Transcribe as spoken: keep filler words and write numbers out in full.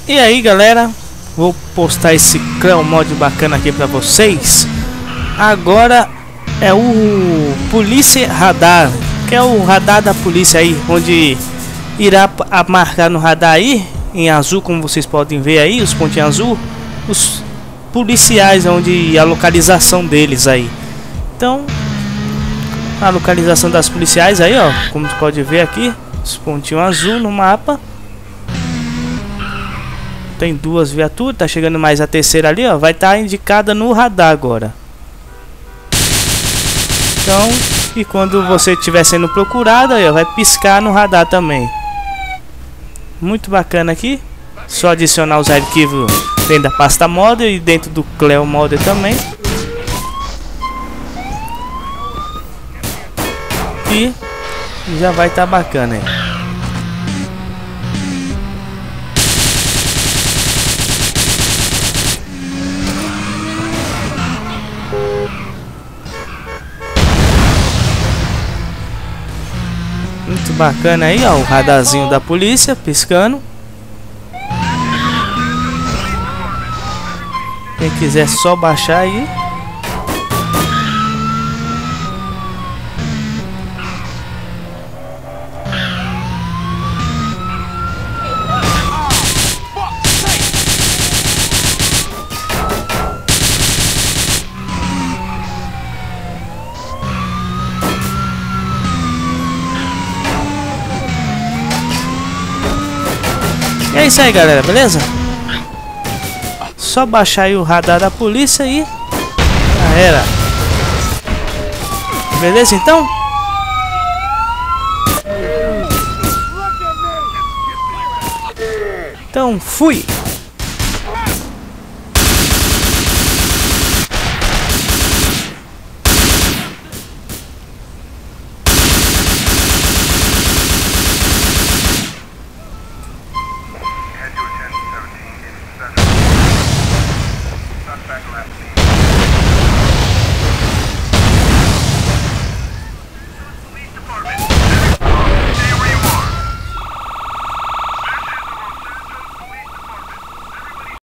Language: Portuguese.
E aí galera, vou postar esse Cleo mod bacana aqui pra vocês. Agora é o Polícia Radar, que é o radar da polícia aí, onde irá marcar no radar aí, em azul, como vocês podem ver aí, os pontinhos azul, os policiais, onde a localização deles aí. Então, a localização das policiais aí, ó, como você pode ver aqui, os pontinhos azul no mapa. Tem duas viaturas, tá chegando mais a terceira ali, ó, vai estar tá indicada no radar agora. Então, e quando você estiver sendo procurado, aí, ó, vai piscar no radar também. Muito bacana aqui. Só adicionar os arquivos dentro da pasta modder e dentro do Cleo modder também. E já vai estar tá bacana aí. Muito bacana aí, ó, o radarzinho da polícia piscando. Quem quiser só baixar aí. E é isso aí galera, beleza? Só baixar aí o radar da polícia e já era. Beleza então? Então fui!